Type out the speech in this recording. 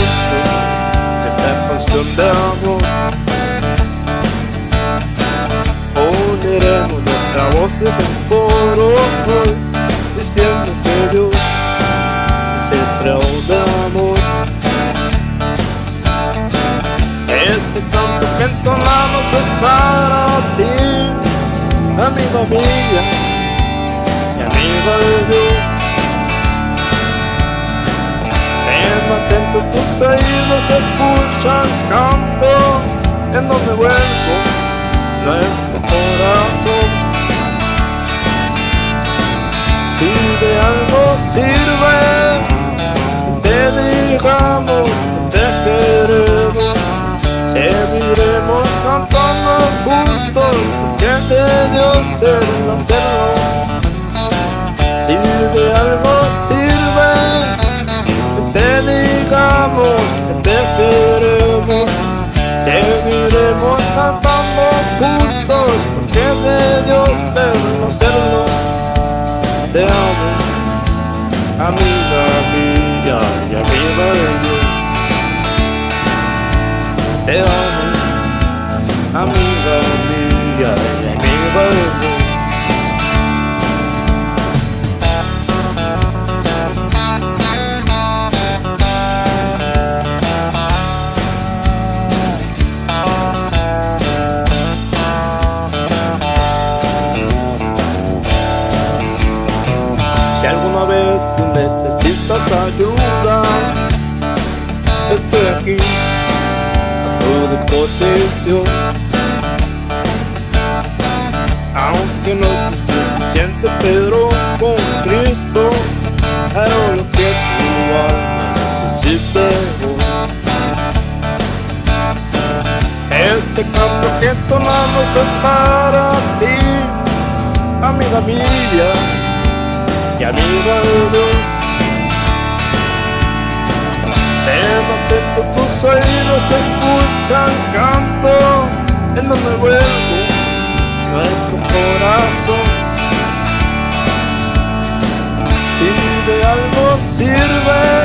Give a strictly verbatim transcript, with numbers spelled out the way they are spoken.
escucho esta canción de amor. Uniremos nuestras voces en coro hoy, diciendo que Dios es el creador de amor. Este canto que entonamos es para ti, amiga mía y amiga de Dios. Ten atentos tus oídos, escuchan canto en donde vuelvo nuestro corazón. Si de algo sirve te digamos que te queremos, seguiremos cantando juntos, porque de Dios el hacerlo. Si de algo sirve te digamos que te queremos, seguiremos cantando juntos, porque de Dios serlo, serlo. Te amo, amiga mía y amiga de Dios. Te amo, amiga mía y amiga de Dios. Si alguna vez tú necesitas ayuda, estoy aquí a tu disposición. Aunque no es suficiente, pero con Cristo haré lo que tu alma necesite hoy. Este canto que entonamos es para ti, amiga mía y amiga de Dios. Ten atentos tus oídos, escuchan canto en donde vuelvo nuestro corazón. Si de algo sirve